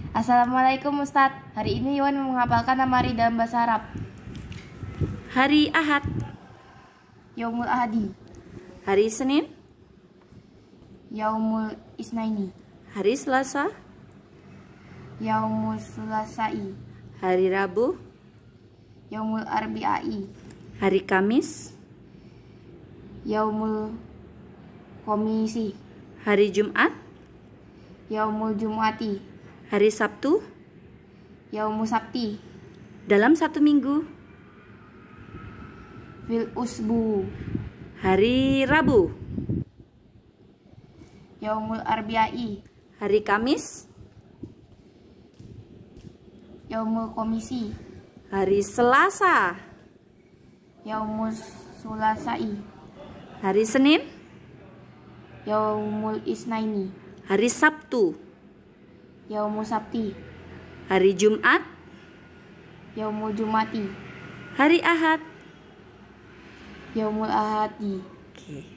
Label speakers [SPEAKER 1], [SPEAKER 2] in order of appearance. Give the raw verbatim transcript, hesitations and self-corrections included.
[SPEAKER 1] Assalamualaikum Ustadz. Hari ini Iwan menghafalkan amari dalam bahasa Arab.
[SPEAKER 2] Hari Ahad.
[SPEAKER 1] Yaumul Ahadi.
[SPEAKER 2] Hari Senin.
[SPEAKER 1] Yaumul Isnaini.
[SPEAKER 2] Hari Selasa.
[SPEAKER 1] Yaumul Sulasai.
[SPEAKER 2] Hari Rabu.
[SPEAKER 1] Yaumul Arbi'ai.
[SPEAKER 2] Hari Kamis.
[SPEAKER 1] Yaumul Komisi.
[SPEAKER 2] Hari Jumat.
[SPEAKER 1] Yaumul Jum'ati.
[SPEAKER 2] Hari Sabtu.
[SPEAKER 1] Yaumul Sabti.
[SPEAKER 2] Dalam satu minggu.
[SPEAKER 1] Fil Usbu.
[SPEAKER 2] Hari Rabu.
[SPEAKER 1] Yaumul Arbi'ai.
[SPEAKER 2] Hari Kamis.
[SPEAKER 1] Yaumul Komisi.
[SPEAKER 2] Hari Selasa.
[SPEAKER 1] Yaumul Sulasai.
[SPEAKER 2] Hari Senin.
[SPEAKER 1] Yaumul Isnaini.
[SPEAKER 2] Hari Sabtu.
[SPEAKER 1] Yaumul Sabti.
[SPEAKER 2] Hari Jumat.
[SPEAKER 1] Yaumul Jumati.
[SPEAKER 2] Hari Ahad.
[SPEAKER 1] Yaumul Ahadi.
[SPEAKER 2] Oke.